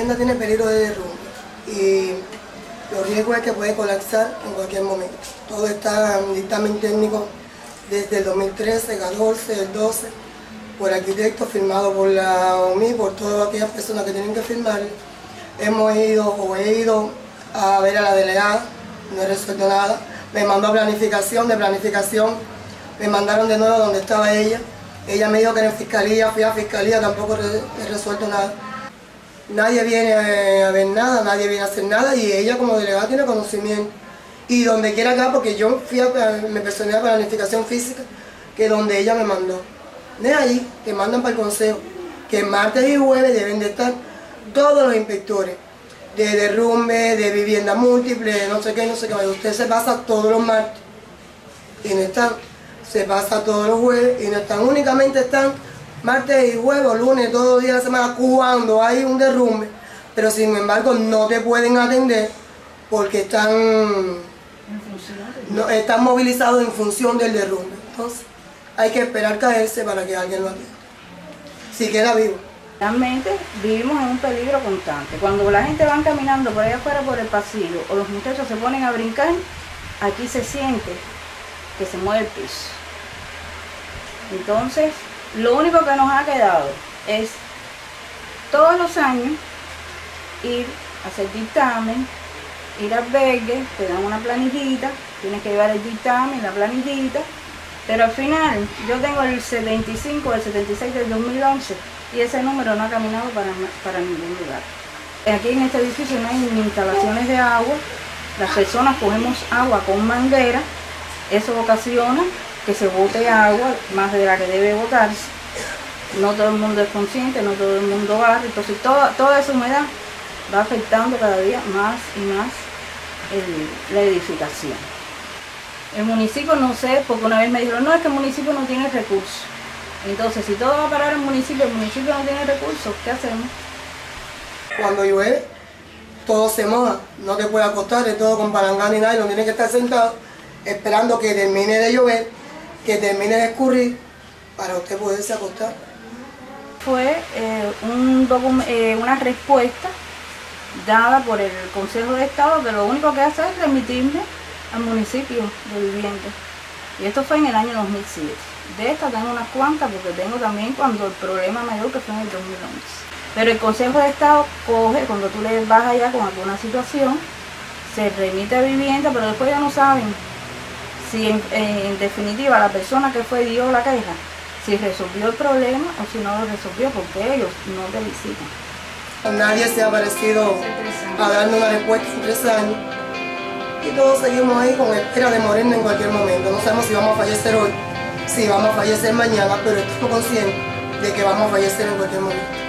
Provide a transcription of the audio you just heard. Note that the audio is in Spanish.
vivienda tiene peligro de derrumbe y los riesgos es que puede colapsar en cualquier momento. Todo está en dictamen técnico desde el 2013, 14, el 12, por arquitectos, firmado por la OMI, por todas aquellas personas que tienen que firmar. He ido a ver a la delegada, no he resuelto nada. Me mandó a planificación, de planificación me mandaron de nuevo donde estaba ella. Ella me dijo que en fiscalía, fui a fiscalía, tampoco he resuelto nada. Nadie viene a ver nada, nadie viene a hacer nada y ella como delegada tiene conocimiento. Y donde quiera acá, porque yo me personé a planificación física, que donde ella me mandó. No es ahí, que mandan para el consejo, que martes y jueves deben de estar todos los inspectores, de derrumbe, de vivienda múltiple, de no sé qué. Usted se pasa todos los martes y no están, se pasa todos los jueves y no están, únicamente están martes y jueves, o lunes, todos los días de la semana, cuando hay un derrumbe, pero sin embargo no te pueden atender porque están movilizados en función del derrumbe. Entonces hay que esperar caerse para que alguien lo atienda, si queda vivo. Realmente vivimos en un peligro constante. Cuando la gente va caminando por allá afuera por el pasillo o los muchachos se ponen a brincar, aquí se siente que se mueve el piso. Entonces, lo único que nos ha quedado es todos los años ir a hacer dictamen, ir al albergue, te dan una planillita, tienes que llevar el dictamen, la planillita, pero al final yo tengo el 75, el 76 del 2011 y ese número no ha caminado para ningún lugar. Aquí en este edificio no hay ni instalaciones de agua, las personas cogemos agua con manguera, eso ocasiona que se bote agua más de la que debe botarse. No todo el mundo es consciente, no todo el mundo va, entonces toda esa humedad va afectando cada día más y más la edificación. El municipio no sé, porque una vez me dijeron, no, es que el municipio no tiene recursos. Entonces, si todo va a parar el municipio no tiene recursos, ¿qué hacemos? Cuando llueve, todo se moja, no te puedes acostar, es todo con palangana y nada, y no tienes que estar sentado esperando que termine de llover, que termine de escurrir, para usted poderse acostar. Fue una respuesta dada por el Consejo de Estado, que lo único que hace es remitirme al municipio de vivienda. Y esto fue en el año 2007. De estas tengo unas cuantas porque tengo también cuando el problema mayor que fue en el 2011. Pero el Consejo de Estado coge, cuando tú le vas allá con alguna situación, se remite a vivienda, pero después ya no saben si en definitiva la persona que fue dio la queja, si resolvió el problema o si no lo resolvió, porque ellos no te visitan. Nadie se ha parecido a darnos una respuesta en 3 años y todos seguimos ahí con espera de morir en cualquier momento. No sabemos si vamos a fallecer hoy, si vamos a fallecer mañana, pero estamos conscientes de que vamos a fallecer en cualquier momento.